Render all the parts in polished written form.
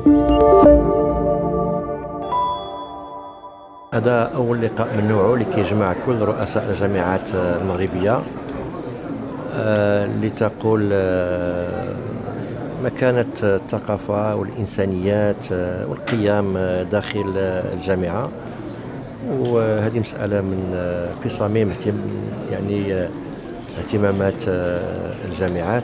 هذا أول لقاء من نوعه اللي كيجمع كل رؤساء الجامعات المغربية لتقول مكانة الثقافة والإنسانيات والقيم داخل الجامعة. وهذه مسألة من في صميم يعني اهتمامات الجامعات،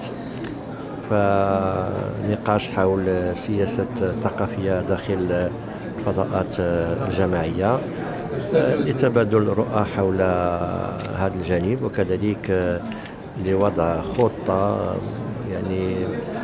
فنقاش حول السياسة الثقافية داخل الفضاءات الجامعية لتبادل الرؤى حول هذا الجانب، وكذلك لوضع خطة يعني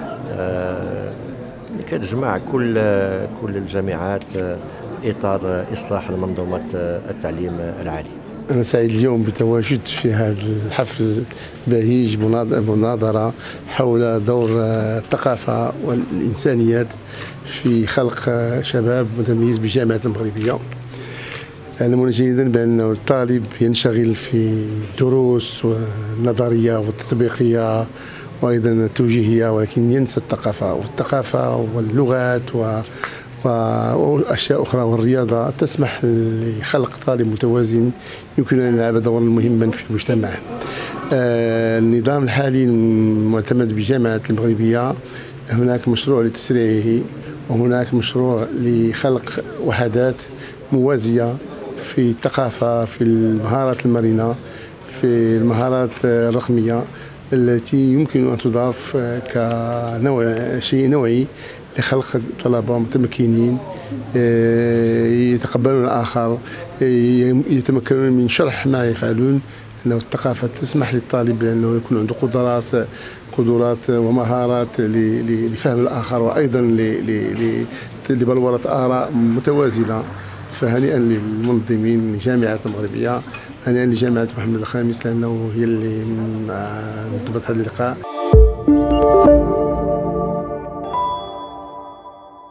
كتجمع كل الجامعات إطار إصلاح المنظومة التعليم العالي. أنا سعيد اليوم بتواجد في هذا الحفل بهيج، مناظرة حول دور الثقافة والإنسانيات في خلق شباب متميز بالجامعة المغربية. تعلمون جيدا بأن الطالب ينشغل في الدروس النظرية والتطبيقية وأيضا التوجيهية، ولكن ينسى والثقافة واللغات وأشياء أخرى، والرياضة تسمح لخلق طالب متوازن يمكن أن يلعب دورا مهما في المجتمع. النظام الحالي المعتمد بالجامعة المغربية هناك مشروع لتسريعه، وهناك مشروع لخلق وحدات موازية في الثقافة، في المهارات المرنة، في المهارات الرقمية التي يمكن أن تضاف شيء نوعي لخلق طلبة متمكنين يتقبلون الآخر، يتمكنون من شرح ما يفعلون، أنه الثقافة تسمح للطالب بأنه يكون عنده قدرات ومهارات لفهم الآخر، وأيضا لبلورة آراء متوازنة. فهنيئا للمنظمين لجامعة المغربية، هنيئا لجامعة محمد الخامس، لأنه هي اللي انضبط هذا اللقاء.